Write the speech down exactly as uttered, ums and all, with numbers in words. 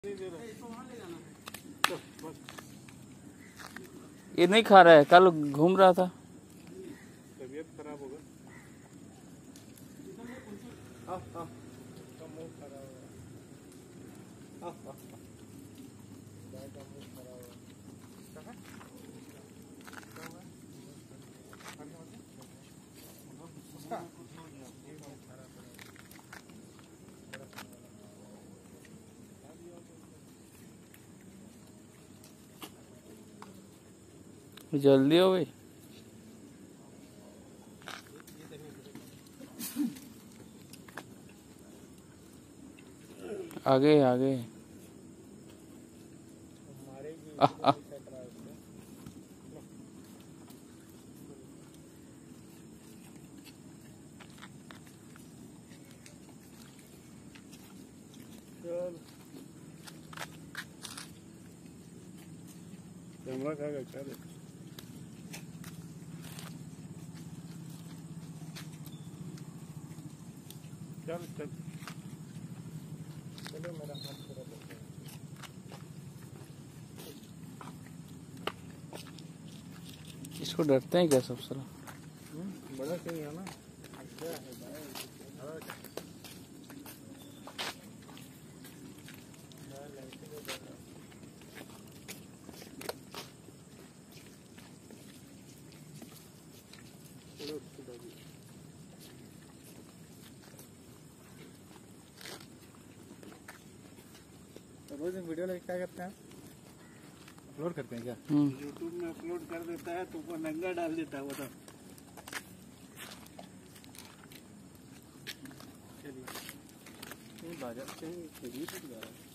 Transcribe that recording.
ये नहीं खा रहा है, कल घूम रहा था। तबीयत खराब होगा। हाँ हाँ तो मुंह खराब होगा। हाँ हाँ गाय का मुंह खराब होगा। कहाँ? क्या हुआ? हाँ जल्दी हो भाई। आगे आगे आ, आ। कैमरा खाएगा क्या? चल चल चलो मेरा हाथ पूरा देखो। इसको डरते हैं क्या सब साला? बड़ा सही है ना। क्या है रोज वीडियो लेके क्या करते हैं? अपलोड करते हैं क्या? यूट्यूब में अपलोड कर देता है तो वो नंगा डाल देता है वो तो। चलिए बाजार कहीं